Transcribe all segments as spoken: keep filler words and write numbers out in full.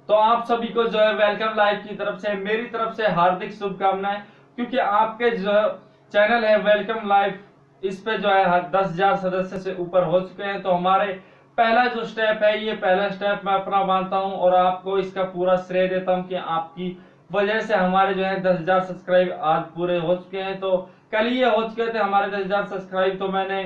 तो आप सभी को जो है वेलकम लाइव की तरफ से, मेरी तरफ से हार्दिक शुभकामनाएं। क्योंकि आपके जो चैनल है वेलकम लाइव, इस पे जो है दस हजार सदस्य से ऊपर हो चुके हैं। तो हमारे पहला जो स्टेप है, ये पहला स्टेप मैं अपना मानता हूं और आपको इसका पूरा श्रेय देता हूं कि आपकी वजह से हमारे जो है दस हजार सब्सक्राइब आज पूरे हो चुके हैं। तो कल ये हो चुके थे हमारे दस हजार सब्सक्राइब, तो मैंने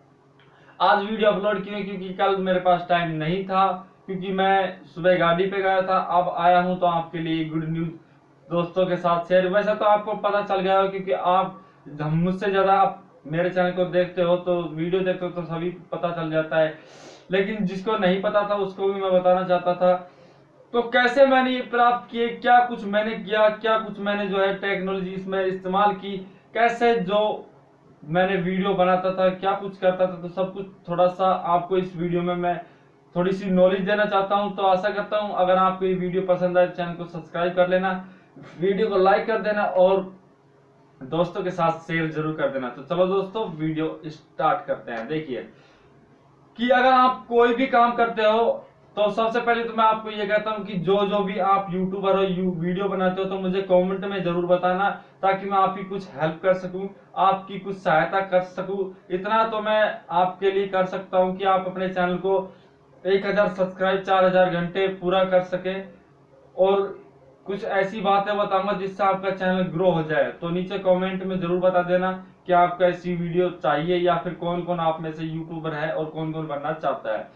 आज वीडियो अपलोड की क्योंकि कल मेरे पास टाइम नहीं था, क्योंकि मैं सुबह गाड़ी पे गया था। अब आया हूं तो आपके लिए गुड न्यूज दोस्तों के साथ शेयर। वैसे तो आपको पता चल गया हो क्योंकि आप मुझसे ज्यादा आप मेरे चैनल को देखते हो, तो वीडियो देखते हो तो सभी पता चल जाता है। लेकिन जिसको नहीं पता था उसको भी मैं बताना चाहता था। तो कैसे मैंने ये प्राप्त किए, क्या कुछ मैंने किया, क्या कुछ मैंने जो है टेक्नोलॉजी इसमें इस्तेमाल की, कैसे जो मैंने वीडियो बनाता था, क्या कुछ करता था, तो सब कुछ थोड़ा सा आपको इस वीडियो में मैं थोड़ी सी नॉलेज देना चाहता हूं। तो आशा करता हूं अगर आपको ये वीडियो पसंद आए चैनल को सब्सक्राइब कर लेना, वीडियो को लाइक कर देना और दोस्तों के साथ शेयर जरूर कर देना। तो चलो दोस्तों वीडियो स्टार्ट करते हैं। देखिए कि अगर आप कोई भी काम करते हो तो सबसे पहले तो मैं आपको ये कहता हूं कि जो जो भी आप यूट्यूबर हो, यू वीडियो बनाते हो, तो मुझे कमेंट में जरूर बताना ताकि मैं आपकी कुछ हेल्प कर सकूं, आपकी कुछ सहायता कर सकूं। इतना तो मैं आपके लिए कर सकता हूं कि आप अपने चैनल को एक हजार सब्सक्राइब चार हजार घंटे पूरा कर सके और कुछ ऐसी बातें बताऊंगा जिससे आपका चैनल ग्रो हो जाए। तो नीचे कमेंट में जरूर बता देना कि आपको ऐसी वीडियो चाहिए या फिर कौन कौन आप में से यूट्यूबर है और कौन कौन बनना चाहता है।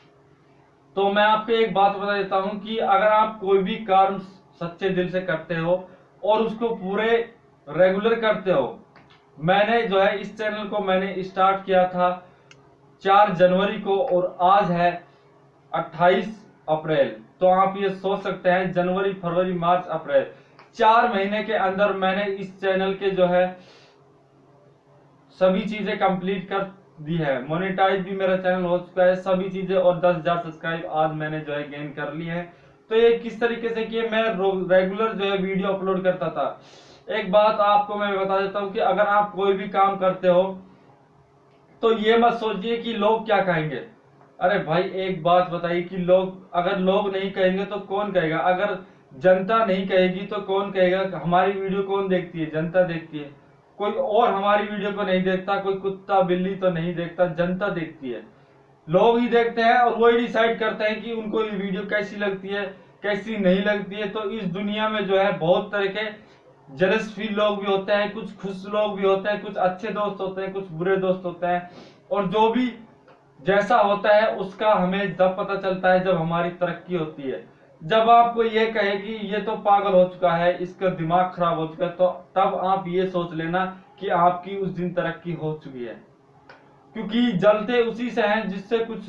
तो मैं आपको एक बात बता देता हूं कि अगर आप कोई भी काम सच्चे दिल से करते हो और उसको पूरे रेगुलर करते हो, मैंने जो है इस चैनल को मैंने स्टार्ट किया था चार जनवरी को और आज है अट्ठाईस अप्रैल। तो आप ये सोच सकते हैं जनवरी फरवरी मार्च अप्रैल चार महीने के अंदर मैंने इस चैनल के जो है सभी चीजें कंप्लीट कर दी है। मोनेटाइज भी मेरा चैनल हो चुका है, सभी चीजें, और दस हजार सब्सक्राइब आज मैंने जो है गेन कर ली है। तो ये किस तरीके से किए, मैं रेगुलर जो है वीडियो अपलोड करता था। एक बात आपको मैं बता देता हूँ कि अगर आप कोई भी काम करते हो तो ये मत सोचिए कि लोग क्या कहेंगे। अरे भाई एक बात बताइए कि लोग अगर लोग नहीं कहेंगे तो कौन कहेगा? अगर जनता नहीं कहेगी तो कौन कहेगा? हमारी वीडियो कौन देखती है? जनता देखती है। कोई और हमारी वीडियो को नहीं देखता, कोई कुत्ता बिल्ली तो नहीं देखता, जनता देखती है। लोग ही देखते हैं और वही डिसाइड करते हैं कि उनको ये वीडियो कैसी लगती है, कैसी नहीं लगती है। तो इस दुनिया में जो है बहुत तरह के जेलस फील लोग भी होते हैं, कुछ खुश लोग भी होते हैं, कुछ अच्छे दोस्त होते हैं, कुछ बुरे दोस्त होते हैं। और जो भी जैसा होता है उसका हमें जब पता चलता है जब हमारी तरक्की होती है। जब आपको ये कहे कि ये तो पागल हो चुका है, इसका दिमाग खराब हो चुका है, तो तब आप ये सोच लेना कि आपकी उस दिन तरक्की हो चुकी है। क्योंकि जलते उसी से हैं जिससे कुछ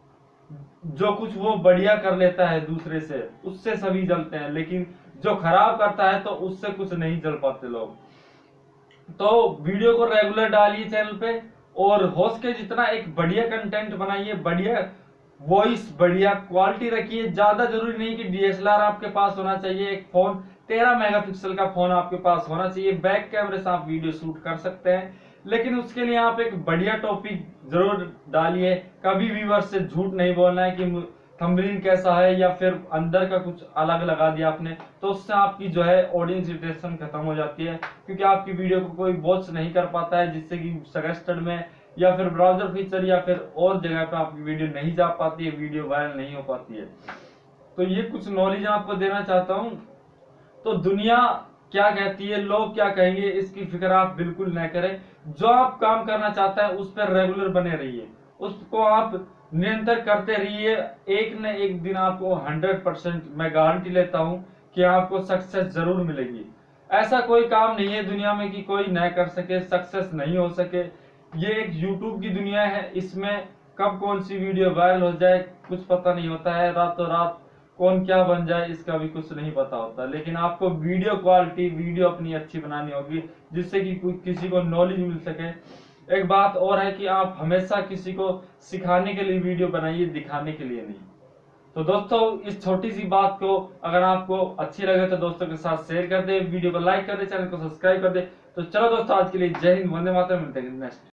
जो कुछ वो बढ़िया कर लेता है दूसरे से, उससे सभी जलते हैं। लेकिन जो खराब करता है तो उससे कुछ नहीं जल पाते लोग। तो वीडियो को रेगुलर डालिए चैनल पे और हो सके जितना एक बढ़िया कंटेंट बनाइए, बढ़िया वॉइस, बढ़िया क्वालिटी रखिए। ज्यादा जरूरी नहीं कि डीएसएलआर आपके पास होना चाहिए, एक फोन तेरह मेगापिक्सल का फोन आपके पास होना चाहिए, बैक कैमरे से आप वीडियो शूट कर सकते हैं। लेकिन उसके लिए आप एक बढ़िया टॉपिक जरूर डालिए। कभी व्यूअर से झूठ नहीं बोलना है कि थंबनेल कैसा है या फिर अंदर का कुछ अलग लगा दिया आपने, तो उससे आपकी जो है ऑडियंस रिटेंशन खत्म हो जाती है। क्योंकि आपकी वीडियो को कोई वॉच नहीं कर पाता है, जिससे कि सजेस्टेड में या फिर ब्राउजर फीचर या फिर और जगह पे आपकी वीडियो नहीं जा पाती है, वीडियो वायरल नहीं हो पाती है। तो ये कुछ नॉलेज आपको देना चाहता हूँ। तो दुनिया क्या कहती है, लोग क्या कहेंगे, इसकी फिक्र आप बिल्कुल न करें। जो आप काम करना चाहता है उस पर रेगुलर बने रहिए, उसको आप निरंतर करते रहिए। एक न एक दिन आपको हंड्रेड परसेंट मैं गारंटी लेता हूं कि आपको सक्सेस जरूर मिलेगी। ऐसा कोई काम नहीं है दुनिया में कि कोई न कर सके, सक्सेस नहीं हो सके। ये एक यूट्यूब की दुनिया है, इसमें कब कौन सी वीडियो वायरल हो जाए कुछ पता नहीं होता है, रातों रात कौन क्या बन जाए इसका भी कुछ नहीं पता होता। लेकिन आपको वीडियो क्वालिटी, वीडियो अपनी अच्छी बनानी होगी जिससे कि किसी को नॉलेज मिल सके। एक बात और है कि आप हमेशा किसी को सिखाने के लिए वीडियो बनाइए, दिखाने के लिए नहीं। तो दोस्तों इस छोटी सी बात को अगर आपको अच्छी लगे तो दोस्तों के साथ शेयर कर दे, वीडियो को लाइक कर दे, चैनल को सब्सक्राइब कर दे। तो चलो दोस्तों आज के लिए जय हिंद, वंदे मातरम, मिलते हैं नेक्स्ट।